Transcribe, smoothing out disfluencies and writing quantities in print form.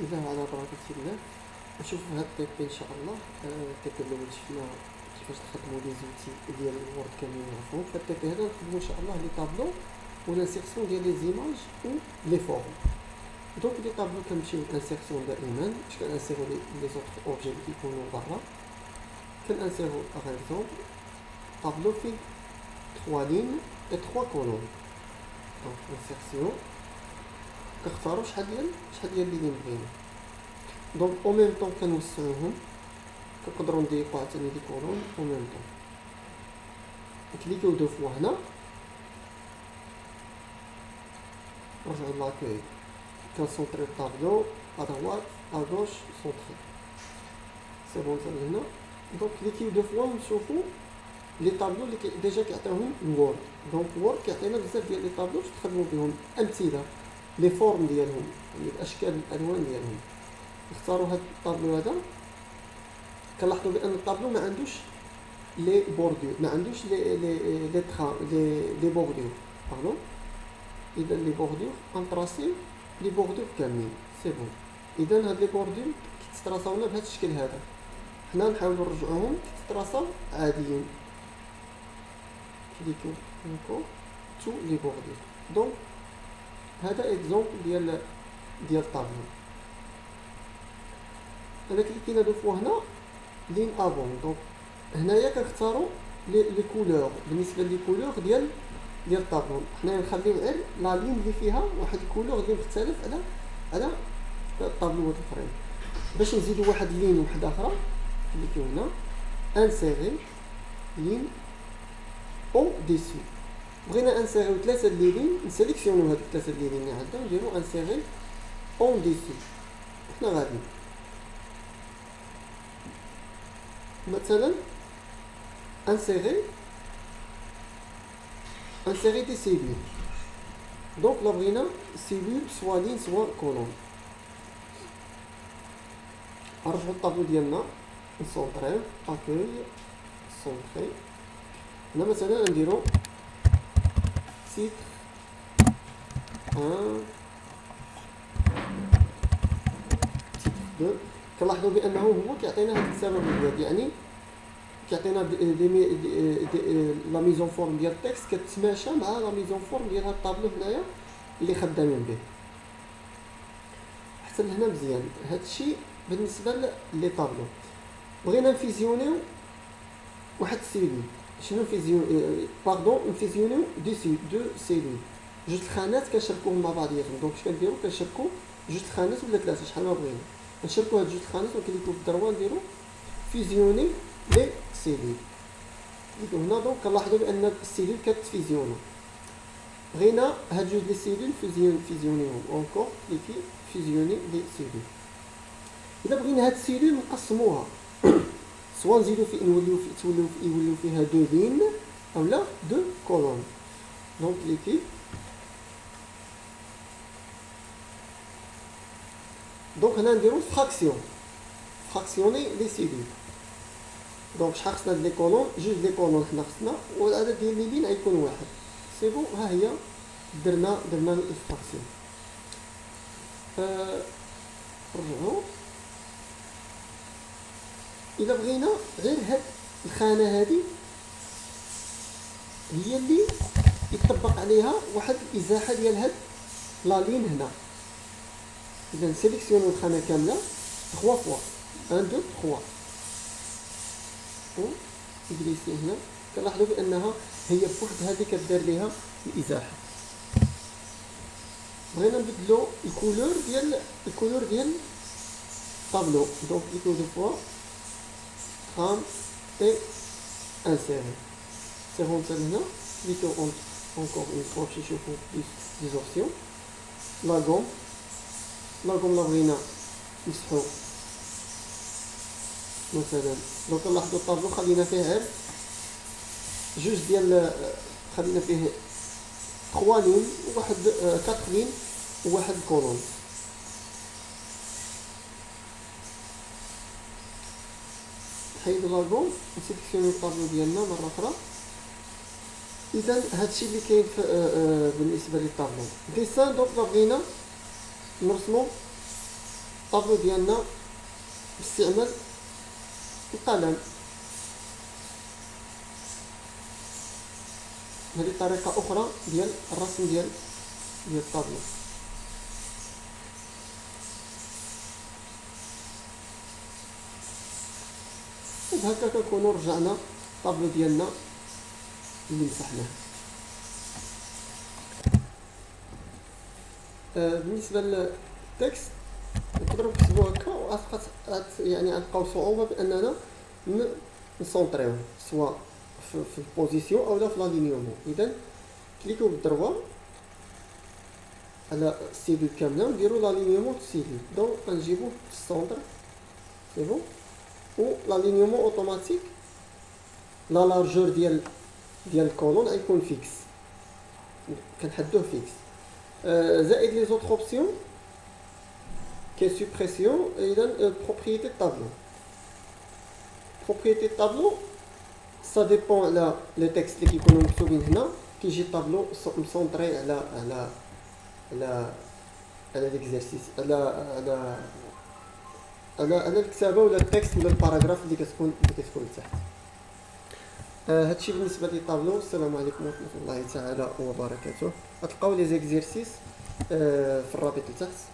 الله على بركة الله. نشوفوا هاد التيبي ان شاء الله. التيبي الاول شفنا كيفاش نخدموا لي زوتي ديال الوورد كاملين نعرفوهم. في التيبي هذا نخدموا ان شاء الله لي طابلو و لانسيرسيون ديال لي زيماج و لي فورم. دونك لي طابلو كنمشيو لانسيرسيون دائما باش كنانسيرو لي زوطخ اوبجي اللي كيكونوا برا. كنانسيرو باغ اكزومبل طابلو فيه 3 لين و 3 كولون. دونك انسيرسيون كنختاروا شحال ديال لي لين بغينا. دونك او ميم طون كنوسعوهم كنقدروا نضيقوا عاوتاني لي كولون او ميم طون. نكليكيو دو فوا هنا نرجعو لاكوي كنسونطري الطابلو ا droite ا gauche سونطري سي بون. حتى هنا دونك كليكيو دو فوا ونشوفوا لي طابلو اللي ديجا كيعطيوهم الوورد. دونك الوورد كيعطينا بزاف ديال لي طابلو باش تخدموا بهم امثله لي فورم ديالهم يعني الاشكال الالوان ديالهم. نختاروا هاد الطابلو هذا. كنلاحظوا بان الطابلو ما عندوش لي بوردور ما عندوش لي ترا لي بوردور باردون. اذا لي بوردور انطراسيو لي بوردور كاملين سي بون. اذا هاد لي بوردور كيتطراساونا بهذا الشكل هذا. حنا نحاولوا نرجعوهم كيتطراساو عاديين. كليكو نكو تو لي بوردور. دونك هذا اكزومبل ديال الطابلو. انا كليكينا دو فوا هنا لين افون. دونك هنايا كنختاروا لي كولور. بالنسبه لي كولور ديال الطابلو حنا نخليو غير لا لين اللي فيها واحد الكولور اللي مختلف على الطابلوات الاخرين. باش نزيدوا واحد لين وحده اخرى كليكيو هنا انسيري لين او ديسي. بغينا انسيريو 3 لي لين نسيليكسيونيو هاد 3 لي لين اللي عندنا نديرو انسيري اون ديسي. حنا غادي مثلا insérer des cellules. Donc là بغينا cellule soit ligne soit colonne. نرجعو الطابلو ديالنا نسونطريو اكوي سونطري. هنا مثلا نديرو تيتر 1 تيتر 2. كنلاحظوا بانه هو كيعطينا هاد التساويات يعني كيعطينا لا ميزون فورم ديال التكست كتماشى مع لا ميزون فورم ديال هاد الطابلو هنايا اللي خدامين به. حتى لهنا مزيان. هادشي بالنسبه لي طابلو. بغينا نفيزيونيو واحد السيلول. شنو نفيزيونيو دو سيلول جوج الخانات كنشاركوهم مع بعضياتهم. دونك اش كنديرو كنشاركو جوج الخانات ولا ثلاثه شحال ما بغينا نشاركو هاد جوج الخانات وكليكو في الدروا نديرو فيزيوني لي سيلول. كليكو هنا دونك كنلاحظوا بان السيلول كتفيزيونو. بغينا هاد جوج لي سيلول فيزيونيهم اونكور كليكي فيزيوني لي سيلول. الا بغينا هاد السيلول نقسموها سواء نزيدو في يوليو فيها دو لين اولا دو كولون. دونك كليكي دونك هنا نديرو فراكسيوني لي سيلول. دونك شحال خصنا لي كولون جوج لي كولون حنا خصنا والعدد ديال لي لين غيكون واحد. سي بون ها هي درنا الفراكسيون. رجعوا الا بغينا غير هاد الخانه هادي هي اللي يطبق عليها واحد الازاحه ديال هاد لا لين هنا. اذا نسيليكسيونو الخانه كامله 3 فوا 1 2 3 و نجلسي هنا. كنلاحظوا بانها هي بوحدها اللي كدار ليها الازاحه. بغينا نبدلو الكولور ديال الطابلو. دونك كليكو دو فوا ترام اي انسيري سي بون. حتى هنا كليكو اونكور اون فوا باش نشوفو دي زوبسيون. لاغوم لا بغينا نمسحو مثلا. دونك نلاحظوا الطابلو خلينا فيه غير جوج ديال خلينا فيه 3 لين وواحد 4 لين وواحد كولون. نحيدو لاغوم نسيليكسيونيو الطابلو ديالنا مره اخرى. اذا هادشي اللي كاين بالنسبه للطابلو ديسان. دونك بغينا نرسمو الطابلو ديالنا باستعمال القلم. هذه طريقة أخرى ديال الرسم ديال الطابلو. وبهكا كنكونو رجعنا الطابلو ديالنا اللي مسحناه. بالنسبة للتكست نقدروا نكتبوا هكا، يعني غنلقاو صعوبة بأننا نسونطريو سواء في البوزيسيون او لا في لالينيومون. اذا كليكو بالدروا على السيلول كامله ونديرو لالينيومون السيلول. دونك غنجيبوه في السونتر سي بون، و لالينيومون اوتوماتيك لا لارجور ديال الكولون غيكون فيكس، كنحدوه فيكس. زائد لي زوطخ اوبسيون كاين سوبريسيون. اذا بروبريتي الطابلو، بروبريتي الطابلو ça dépend على لي تكست اللي كيكونوا مكتوبين هنا. كيجي الطابلو مسونطري على ليكزارسيس، على الكتابه ولا التكست ولا الباراغراف اللي كتكون لتحت. هادشي بالنسبه للطابلو. السلام عليكم ورحمه الله تعالى وبركاته. غتلقاو لي زيكزيرسيس في الرابط لتحت.